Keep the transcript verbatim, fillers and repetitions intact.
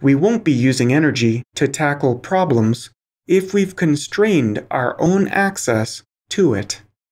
We won't be using energy to tackle problems if we've constrained our own access to it.